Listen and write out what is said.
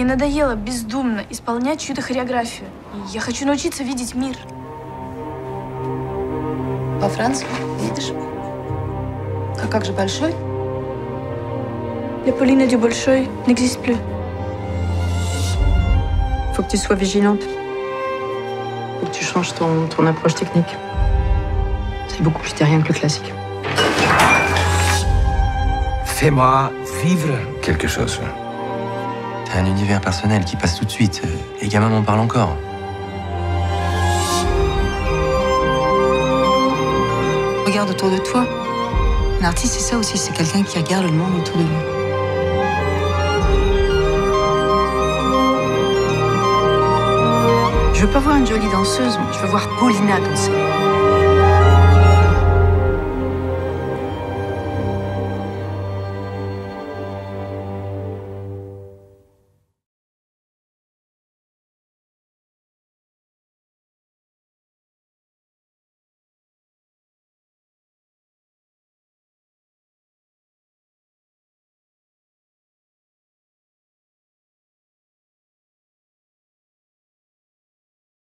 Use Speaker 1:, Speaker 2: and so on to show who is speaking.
Speaker 1: Мне надоело бездумно исполнять чью-то хореографию. Я хочу научиться видеть мир.
Speaker 2: Во Франции, видишь? А как же Большой?
Speaker 1: La Pauline du Bolshoi n'existe plus.
Speaker 2: Faut que tu sois vigilante. Faut que tu changes ton approche technique. C'est beaucoup plus terrien que le classique.
Speaker 3: Fais-moi vivre quelque chose.
Speaker 4: T'as un univers personnel qui passe tout de suite. Les gamins m'en parlent encore.
Speaker 2: Regarde autour de toi. Un artiste, c'est ça aussi, c'est quelqu'un qui regarde le monde autour de lui. Je veux pas voir une jolie danseuse, je veux voir Paulina danser.